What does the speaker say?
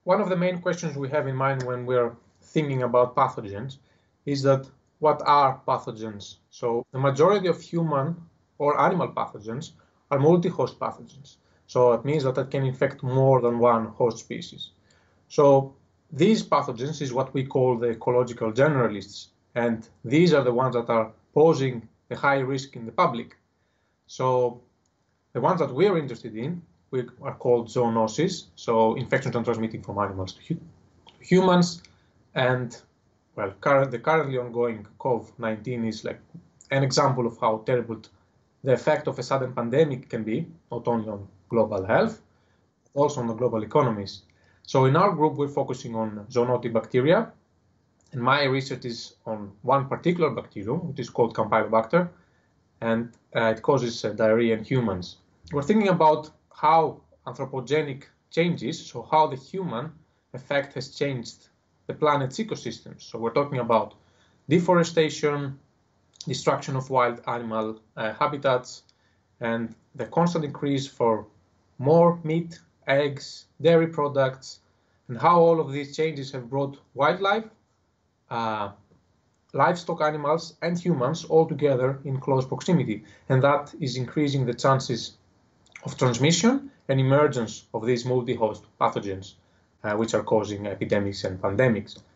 One of the main questions we have in mind when we're thinking about pathogens is that what are pathogens? So the majority of human or animal pathogens are multi-host pathogens. So it means that it can infect more than one host species. So these pathogens is what we call the ecological generalists, and these are the ones that are posing the high risk in the public. So the ones that we're interested in are called zoonoses, so infections are transmitting from animals to humans, and well, the currently ongoing COVID-19 is like an example of how terrible the effect of a sudden pandemic can be, not only on global health, but also on the global economies. So in our group, we're focusing on zoonotic bacteria, and my research is on one particular bacterium, which is called Campylobacter, and it causes diarrhea in humans. We're thinking about how anthropogenic changes, so how the human effect has changed the planet's ecosystems. So we're talking about deforestation, destruction of wild animal habitats, and the constant increase for more meat, eggs, dairy products, and how all of these changes have brought wildlife, livestock animals, and humans all together in close proximity. And that is increasing the chances of transmission and emergence of these multi-host pathogens, which are causing epidemics and pandemics.